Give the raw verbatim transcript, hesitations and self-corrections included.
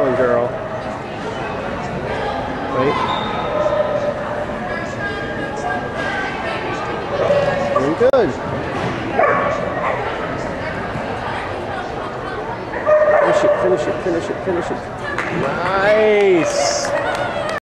on, girl. Right? Very good. Finish it, finish it, finish it, finish it. Nice.